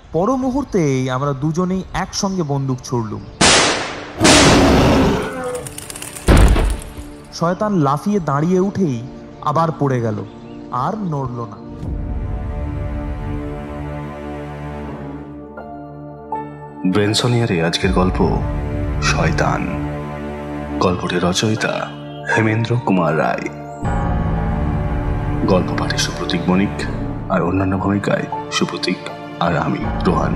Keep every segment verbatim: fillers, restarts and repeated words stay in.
পর মুহূর্তেই আমরা দুজনেই একসঙ্গে বন্দুক ছুড়লুম। শয়তান লাফিয়ে দাঁড়িয়ে উঠেই আবার পড়ে গেল, আর নড়ল না। ব্রেনসনিয়ারে আজকের গল্প শয়তান। গল্পটির রচয়িতা হেমেন্দ্র কুমার রায়। গল্প পাঠে সুপ্রতীক বণিক, আর অন্যান্য ভূমিকায় সুপ্রতীক আর আমি রোহান।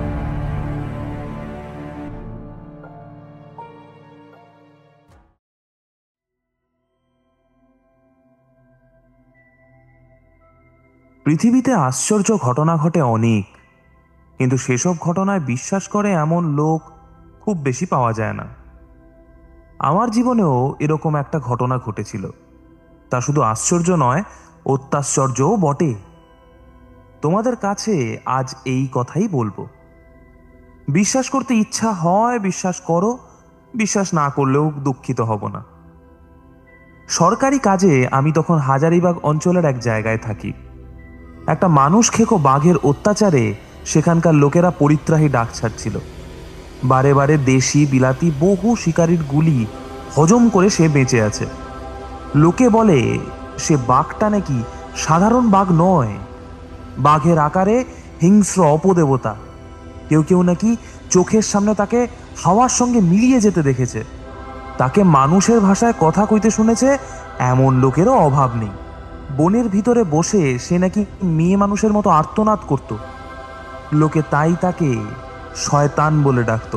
পৃথিবীতে আশ্চর্য ঘটনা ঘটে অনেক, কিন্তু সেসব ঘটনায় বিশ্বাস করে এমন লোক খুব বেশি পাওয়া যায় না। আমার জীবনেও এরকম একটা ঘটনা ঘটেছিল। তা শুধু আশ্চর্য নয়, অত্যাশ্চর্যও বটে। তোমাদের কাছে আজ এই কথাই বলবো। বিশ্বাস করতে ইচ্ছা হয় বিশ্বাস করো, বিশ্বাস না করলেও দুঃখিত হব না। সরকারি কাজে আমি তখন হাজারিবাগ অঞ্চলের এক জায়গায় থাকি। একটা মানুষ খেকো বাঘের অত্যাচারে সেখানকার লোকেরা পরিত্রাহী ডাক ছাড়ছিল। বারে বারে দেশি বিলাতি বহু শিকারীর গুলি হজম করে সে বেঁচে আছে। লোকে বলে সে বাঘটা নাকি সাধারণ বাঘ নয়, বাঘের আকারে হিংস্র অপদেবতা। কেউ কেউ নাকি চোখের সামনে তাকে হাওয়ার সঙ্গে মিলিয়ে যেতে দেখেছে। তাকে মানুষের ভাষায় কথা কইতে শুনেছে, এমন লোকেরও অভাব নেই। বনের ভিতরে বসে সে নাকি মেয়ে মানুষের মতো আর্তনাদ করত। লোকে তাই তাকে শয়তান বলে ডাকত।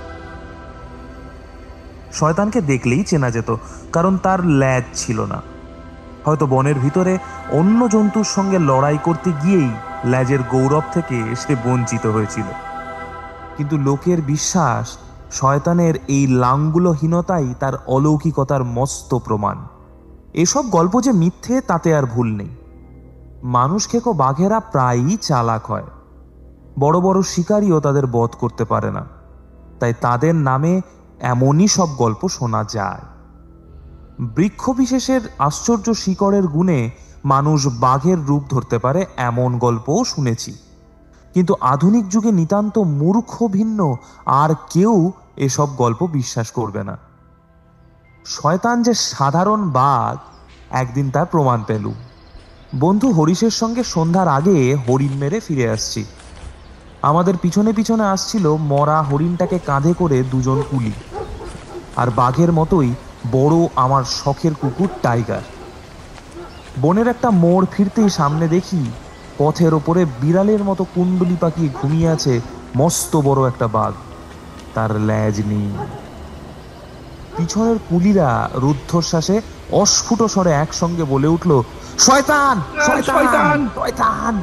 শয়তানকে দেখলেই চেনা যেত, কারণ তার ল্যাজ ছিল না। হয়তো বনের ভিতরে অন্য জন্তুর সঙ্গে লড়াই করতে গিয়েই ল্যাজের গৌরব থেকে সে বঞ্চিত হয়েছিল। কিন্তু লোকের বিশ্বাস, শয়তানের এই লাঙ্গুলহীনতাই তার অলৌকিকতার মস্ত প্রমাণ। এসব গল্প যে মিথ্যে তাতে আর ভুল নেই। মানুষ খেকো বাঘেরা প্রায়ই চালাক হয়। বড় বড় শিকারীও তাদের বধ করতে পারে না, তাই তাদের নামে এমনই সব গল্প শোনা যায়। বৃক্ষ বিশেষের আশ্চর্য শিকড়ের গুণে মানুষ বাঘের রূপ ধরতে পারে, এমন গল্পও শুনেছি। কিন্তু আধুনিক যুগে নিতান্ত মূর্খ ভিন্ন আর কেউ এসব গল্প বিশ্বাস করবে না। শয়তান যে সাধারণ বাঘ, একদিন তার প্রমাণ পেলুম। বন্ধু হরিশের সঙ্গে সন্ধ্যার আগে হরিণ মেরে ফিরে আসছি। আমাদের পিছনে পিছনে আসছিল মরা হরিণটাকে কাঁধে করে দুজন কুলি, আর বাঘের মতোই বড় আমার শখের কুকুর টাইগার। বনের একটা মোড় ফিরতেই সামনে দেখি পথের ওপরে বিড়ালের মতো কুণ্ডলি পাকিয়ে ঘুমিয়ে আছে মস্ত বড় একটা বাঘ। তার ল্যাজ নেই। পিছনের কুলিরা রুদ্ধশ্বাসে অস্ফুট স্বরে একসঙ্গে বলে উঠল, শয়তান শয়তান শয়তান।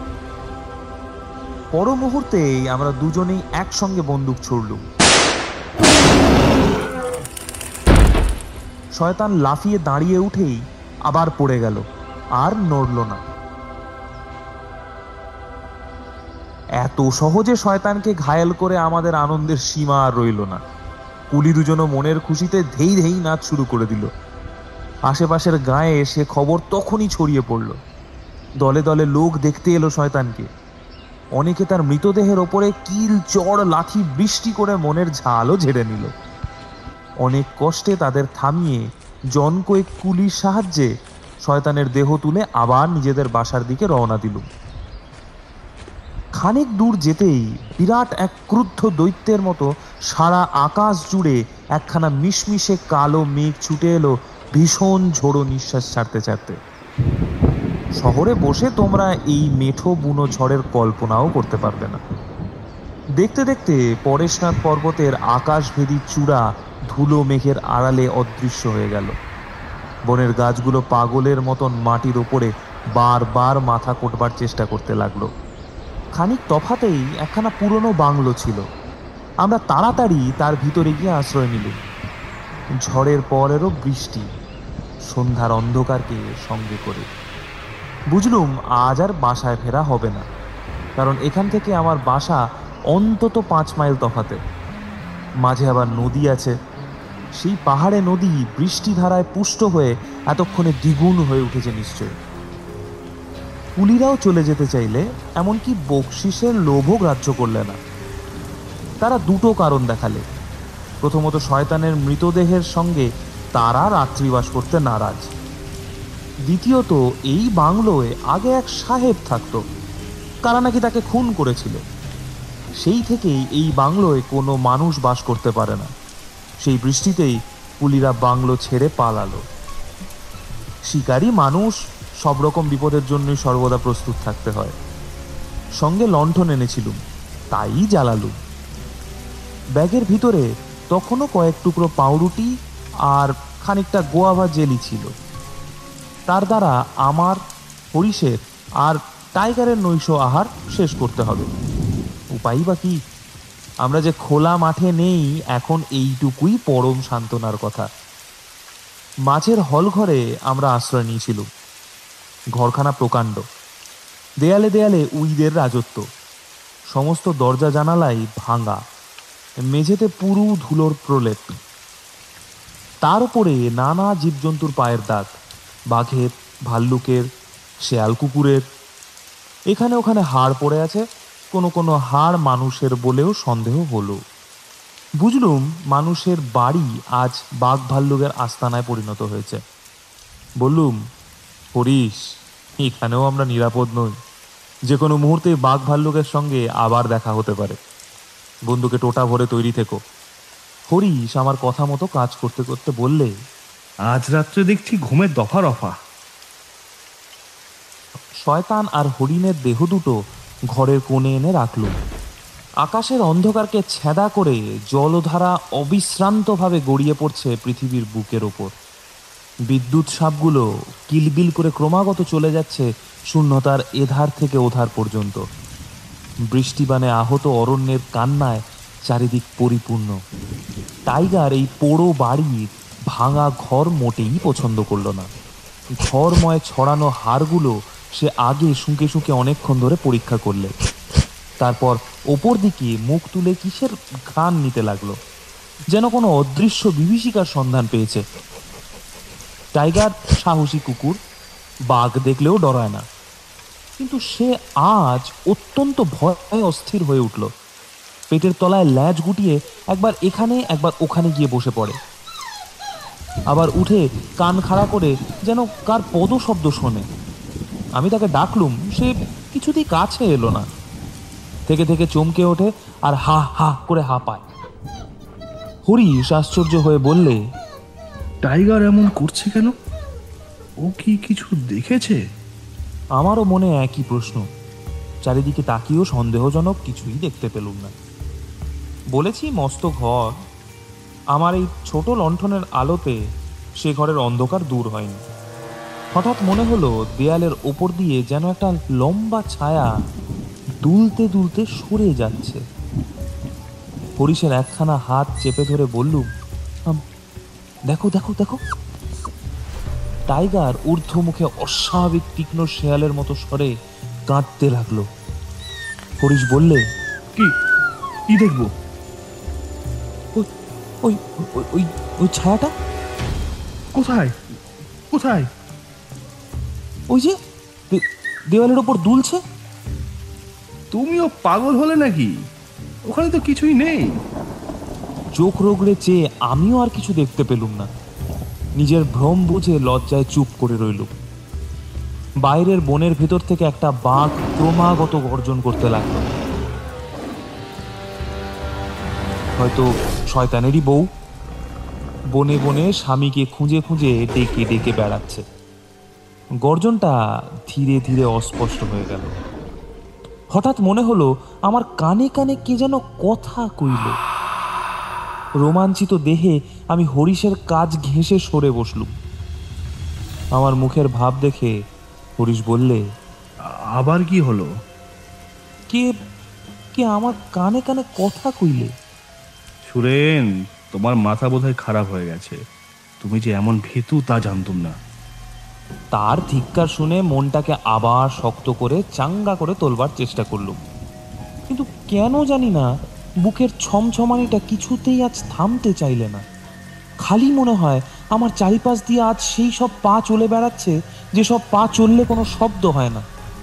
পর মুহূর্তেই আমরা দুজনেই একসঙ্গে বন্দুক ছুড়লুম। শয়তান লাফিয়ে দাঁড়িয়ে উঠেই আবার পড়ে গেল, আর নড়ল না। এত সহজে শয়তানকে ঘায়েল করে আমাদের আনন্দের সীমা আর রইল না। কুলি দুজনও মনের খুশিতে ধেই ধেই নাচ শুরু করে দিল। আশেপাশের গায়ে সে খবর তখনই ছড়িয়ে পড়ল। দলে দলে লোক দেখতে এলো শয়তানকে। অনেকে তার মৃতদেহের ওপরে কিল চড় লাঠি বৃষ্টি করে মনের ঝালও ঝেড়ে নিল। অনেক কষ্টে তাদের থামিয়ে জন কয়েক কুলির সাহায্যে শয়তানের দেহ তুলে আবার নিজেদের বাসার দিকে রওনা দিলুম। খানিক দূর যেতেই বিরাট এক ক্রুদ্ধ দৈত্যের মতো সারা আকাশ জুড়ে একখানা মিশমিশে কালো মেঘ ছুটে এলো, ভীষণ ঝোড়ো নিঃশ্বাস ছাড়তে ছাড়তে। শহরে বসে তোমরা এই মেঠো বুনো ঝড়ের কল্পনাও করতে পারবে না। দেখতে দেখতে পরেশনাথ পর্বতের আকাশভেদী চূড়া ধুলো মেঘের আড়ালে অদৃশ্য হয়ে গেল। বনের গাছগুলো পাগলের মতন মাটির ওপরে বারবার মাথা কোটবার চেষ্টা করতে লাগলো। খানিক তফাতেই একখানা পুরনো বাংলো ছিল। আমরা তাড়াতাড়ি তার ভিতরে গিয়ে আশ্রয় নিলুম। ঝড়ের পরেরও বৃষ্টি সন্ধ্যার অন্ধকারকে সঙ্গে করে। বুঝলুম আজ আর বাসায় ফেরা হবে না, কারণ এখান থেকে আমার বাসা অন্তত পাঁচ মাইল তফাতে। মাঝে আবার নদী আছে। সেই পাহাড়ে নদী বৃষ্টি ধারায় পুষ্ট হয়ে এতক্ষণে দ্বিগুণ হয়ে উঠেছে নিশ্চয়। কুলিরাও চলে যেতে চাইলে এমনকি বকশিসের লোভও গ্রাহ্য করলে না। তারা দুটো কারণ দেখালে। প্রথমত, শয়তানের মৃতদেহের সঙ্গে তারা রাত্রিবাস করতে নারাজ। দ্বিতীয়ত, এই বাংলোয় আগে এক সাহেব থাকতো, কারা নাকি তাকে খুন করেছিল। সেই থেকেই এই বাংলোয় কোনো মানুষ বাস করতে পারে না। সেই বৃষ্টিতেই কুলিরা বাংলো ছেড়ে পালালো। শিকারী মানুষ সব রকম বিপদের জন্যই সর্বদা প্রস্তুত থাকতে হয়। সঙ্গে লণ্ঠন এনেছিলুম, তাই জ্বালালুম। ব্যাগের ভিতরে তখনও কয়েক টুকরো পাউরুটি আর খানিকটা গোয়াভা জেলি ছিল। তার দ্বারা আমার, হরিশের আর টাইগারের নৈশ আহার শেষ করতে হবে। উপায় বা কি? আমরা যে খোলা মাঠে নেই, এখন এইটুকুই পরম সান্ত্বনার কথা। মাঝের হল ঘরে আমরা আশ্রয় নিয়েছিলুম। ঘরখানা প্রকাণ্ড, দেয়ালে দেয়ালে উইদের রাজত্ব। সমস্ত দরজা জানালাই ভাঙা, মেঝেতে পুরু ধুলোর প্রলেপ। তার উপরে নানা জীবজন্তুর পায়ের দাগ, বাঘের, ভাল্লুকের, শেয়াল কুকুরের। এখানে ওখানে হাড় পড়ে আছে, কোনো কোনো হাড় মানুষের বলেও সন্দেহ হলো। বুঝলুম মানুষের বাড়ি আজ বাঘ ভাল্লুকের আস্তানায় পরিণত হয়েছে। বললুম, হরিশ, এখানেও আমরা নিরাপদ নই। যে কোনো মুহূর্তে বাঘ ভাল্লুকের সঙ্গে আবার দেখা হতে পারে। বন্ধুকে টোটা ভরে তৈরি থেকো। হরিশ আমার কথা মতো কাজ করতে করতে বললে, আজ রাত্রে দেখছি ঘুমের দফা রফা। শয়তান আর হরিণের দেহ দুটো ঘরের কোণে এনে রাখলুম। আকাশের অন্ধকারকে ছেদা করে জলধারা অবিশ্রান্তভাবে গড়িয়ে পড়ছে পৃথিবীর বুকের ওপর। বিদ্যুৎ সাপগুলো কিলবিল করে ক্রমাগত চলে যাচ্ছে শূন্যতার এধার থেকে ওধার পর্যন্ত। বৃষ্টিবানে আহত অরণ্যের কান্নায় চারিদিক পরিপূর্ণ। টাইগার এই পোড়ো বাড়ির ভাঙা ঘর মোটেই পছন্দ করল না। ঘরময় ছড়ানো হাড়গুলো সে আগে শুঁকে শুঁকে অনেকক্ষণ ধরে পরীক্ষা করলে। তারপর ওপর দিকে মুখ তুলে কিসের ঘ্রাণ নিতে লাগলো, যেন কোনো অদৃশ্য বিভীষিকার সন্ধান পেয়েছে। টাইগার সাহসী কুকুর, বাঘ দেখলেও ডরায় না, কিন্তু সে আজ অত্যন্ত ভয়ে অস্থির হয়ে উঠল। পেটের তলায় ল্যাজ গুটিয়ে একবার এখানে একবার ওখানে গিয়ে বসে পড়ে। আবার উঠে কান খাড়া করে যেন কার পদশব্দ শোনে। আমি তাকে ডাকলুম, সে কিছুতেই কাছে এলো না। থেকে থেকে চমকে ওঠে আর হা হা করে হাঁপায়। হরিশ আশ্চর্য হয়ে বললে, টাইগার এমন করছে কেন? ও কি কিছু দেখেছে? আমারও মনে একই প্রশ্ন। চারিদিকে তাকিয়েও সন্দেহজনক কিছুই দেখতে পেলুম না। বলেছি মস্ত ঘর, আমার এই ছোট লণ্ঠনের আলোতে সে ঘরের অন্ধকার দূর হয়নি। হঠাৎ মনে হলো দেয়ালের ওপর দিয়ে যেন একটা লম্বা ছায়া দুলতে দুলতে সরে যাচ্ছে। হরিশের একখানা হাত চেপে ধরে বললুম, দেখো দেখো দেখো। টাইগার ঊর্ধ্বমুখে অস্বাভাবিক তীক্ষ্ণ শেয়ালের মতো স্বরে কাঁদতে লাগলো। হরিশ বললে, কি কি দেখবো? ওই ওই ওই ওই ছায়াটা। কোথায় কোথায়? ওই যে দেওয়ালের ওপর দুলছে। তুমিও পাগল হলে নাকি? ওখানে তো কিছুই নেই। চোখ রোগড়ে চেয়ে আমিও আর কিছু দেখতে পেলুম না। নিজের ভ্রম বুঝে লজ্জায় চুপ করে রইলুম। বাইরের বনের ভেতর থেকে একটা বাঘ ক্রমাগত গর্জন করতে লাগলো। হয়তো শয়তানেরই বউ বনে বনে স্বামীকে খুঁজে খুঁজে ডেকে ডেকে বেড়াচ্ছে। গর্জনটা ধীরে ধীরে অস্পষ্ট হয়ে গেল। হঠাৎ মনে হলো আমার কানে কানে কে যেন কথা কইল। রোমাঞ্চিত দেহে আমি হরিশের কাজ ঘেঁষে সরে বসলুম। আমার মুখের ভাব দেখে হরিশ বললে, আবার কি হলো? কে কে আমার কানে কানে কথা কইলে? সুরেন, তোমার মাথা বোধহয় খারাপ হয়ে গেছে। তুমি যে এমন ভীতু তা জানতুম না। তার ধিক্কার শুনে মনটাকে আবার শক্ত করে চাঙ্গা করে তোলবার চেষ্টা করলুম, কিন্তু কেন জানি না বুকের ছমছমানিটা কিছুতেই আজ থামতে চাইলে না। খালি মনে হয় আমার চারিপাশ দিয়ে আজ সেই সব পা চলে বেড়াচ্ছে, যেসব পা চললে কোনো শব্দ হয় না।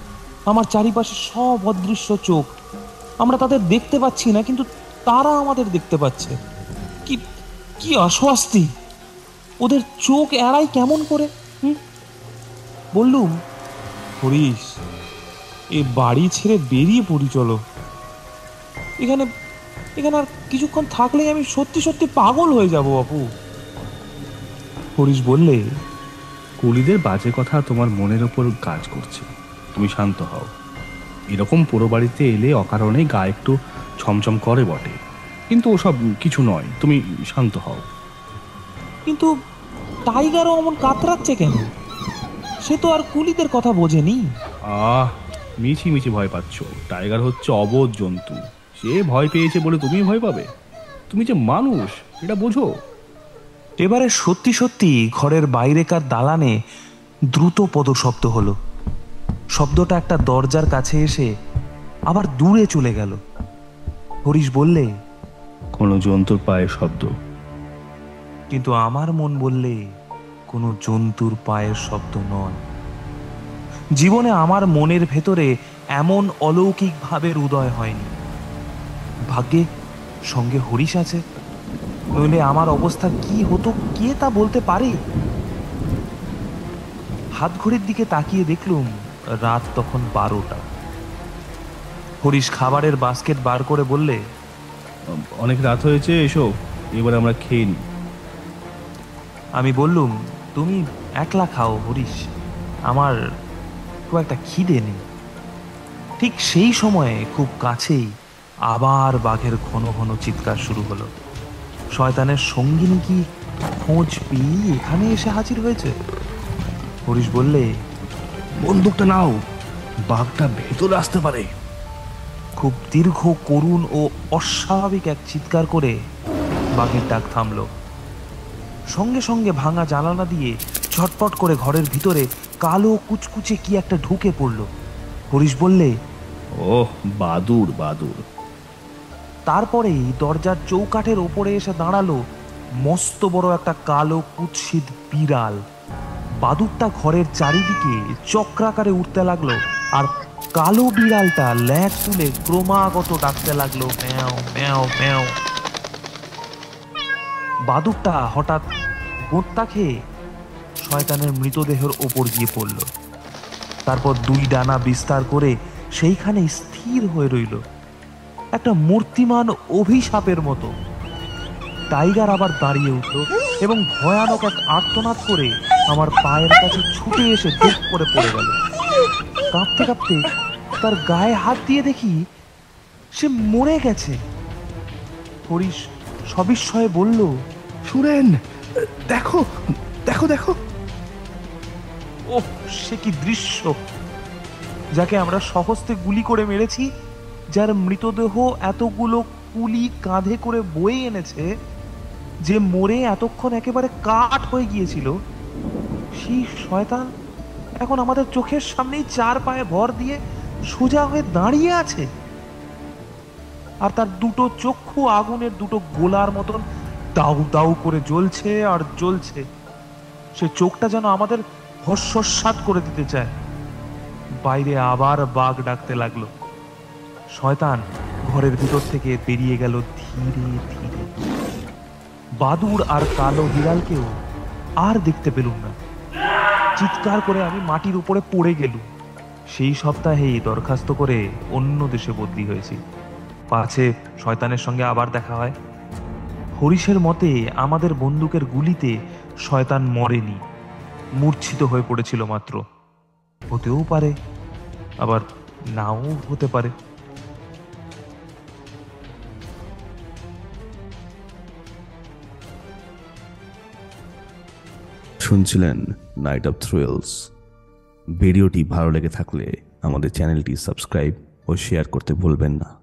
আমার চারিপাশে সব অদৃশ্য চোখ, আমরা তাদের দেখতে পাচ্ছি না, কিন্তু তারা আমাদের দেখতে পাচ্ছে। কি কি অস্বস্তি! ওদের চোখ এড়াই কেমন করে? হুম বললুম, হরিশ, এ বাড়ি ছেড়ে বেরিয়ে পড়ি চলো। এখানে এখানে আর কিছুক্ষণ থাকলেই আমি সত্যি সত্যি পাগল হয়ে যাব বাপু। হরিশ বললে, কুলিদের বাজে কথা তোমার মনের ওপর কাজ করছে, তুমি শান্ত হও। এরকম পুরো বাড়িতে এলে অকারণে গা একটু ছমছম করে বটে, কিন্তু ওসব কিছু নয়, তুমি শান্ত হও। কিন্তু টাইগারও অমন কাতরাচ্ছে কেন? সে তো আর কুলিদের কথা বোঝেনি। আহ মিছি মিছি ভয় পাচ্ছ। টাইগার হচ্ছে অবোধ জন্তু, সে ভয় পেয়েছে বলে তুমি ভয় পাবে? তুমি যে মানুষ, এটা বোঝো। এবারে সত্যি সত্যি ঘরের বাইরেকার দালানে দ্রুত পদশব্দ হলো। শব্দটা একটা দরজার কাছে এসে আবার দূরে চলে গেল। হরিশ বললে, কোনো জন্তুর পায়ের শব্দ। কিন্তু আমার মন বললে, কোনো জন্তুর পায়ের শব্দ নয়। জীবনে আমার মনের ভেতরে এমন অলৌকিক ভাবের উদয় হয়নি। ভাগ্যে সঙ্গে হরিশ আছে, নইলে আমার অবস্থা কি হতো কে তা বলতে পারে। হাত ঘড়ির দিকে তাকিয়ে দেখলুম রাত তখন বারোটা। হরিশ খাবারের বাস্কেট বার করে বললে, অনেক রাত হয়েছে, এসো এবার আমরা খেয়ে নিই। আমি বললুম, তুমি একলা খাও হরিশ, আমার খুব একটা খিদে নেই। ঠিক সেই সময়ে খুব কাছেই আবার বাঘের ঘন ঘন চিৎকার শুরু হলো। শয়তানের সঙ্গিনী কি খোঁজ পেয়ে এখানে এসে হাজির হয়েছে? হরিশ বললে, বন্দুকটা নাও, বাঘটা ভেতরে আসতে পারে। খুব দীর্ঘ, করুণ ও অস্বাভাবিক এক চিৎকার করে বাঘের ডাক থামল। সঙ্গে সঙ্গে ভাঙা জানালা দিয়ে ঝটপট করে ঘরের ভিতরে কালো কুচকুচে কি একটা ঢুকে পড়ল। হরিশ বললে, ওহ, বাদুর বাদুর। তারপরেই দরজার চৌকাঠের ওপরে এসে দাঁড়ালো মস্ত বড় একটা কালো কুৎসিত বিড়াল। বাদুরটা ঘরের চারিদিকে চক্রাকারে উঠতে লাগলো, আর কালো বিড়ালটা ল্যাজ তুলে ক্রমাগত ডাকতে লাগলো, ম্যাও ম্যাও ম্যাও। বাদুরটা হঠাৎ গোঁত্তা খেয়ে শয়তানের মৃতদেহের ওপর গিয়ে পড়ল। তারপর দুই ডানা বিস্তার করে সেইখানে স্থির হয়ে রইল, একটা মূর্তিমান অভিশাপের মতো। টাইগার আবার দাঁড়িয়ে উঠল এবং ভয়ানক এক আর্তনাদ করে আমার পায়ের কাছে ছুটে এসে দুপ করে পড়ে গেল। কাঁপতে কাঁপতে তার গায়ে হাত দিয়ে দেখি সে মরে গেছে। হরিশ সবিস্ময়ে বলল, সুরেন, দেখো দেখো দেখো। ওহ, সে কি দৃশ্য! যাকে আমরা সহস্তে গুলি করে মেরেছি, যার মৃতদেহ এতগুলো কুলি কাঁধে করে বয়ে এনেছে, যে মরে এতক্ষণ একেবারে কাঠ হয়ে গিয়েছিল, সেই শয়তান এখন আমাদের চোখের সামনেই চার পায়ে ভর দিয়ে সোজা হয়ে দাঁড়িয়ে আছে। আর তার দুটো চক্ষু আগুনের দুটো গোলার মতন দাউ দাউ করে জ্বলছে আর জ্বলছে। সে চোখটা যেন আমাদের হস্যস্বাদ করে দিতে চায়। বাইরে আবার বাঘ ডাকতে লাগলো। শয়তান ঘরের ভিতর থেকে বেরিয়ে গেল ধীরে ধীরে। বাদুর আর কালো বিড়ালকেও আর দেখতে পেলুম না। চিৎকার করে আমি মাটির উপরে পড়ে গেলুম। সেই সপ্তাহেই দরখাস্ত করে অন্য দেশে বদলি হয়েছি, পাছে শয়তানের সঙ্গে আবার দেখা হয়। হরিশের মতে আমাদের বন্দুকের গুলিতে শয়তান মরেনি, মূর্ছিত হয়ে পড়েছিল মাত্র। হতেও পারে, আবার নাও হতে পারে। শুনছিলেন নাইট অফ থ্রিলস। ভিডিওটি ভালো লেগে থাকলে আমাদের চ্যানেলটি সাবস্ক্রাইব ও শেয়ার করতে ভুলবেন না।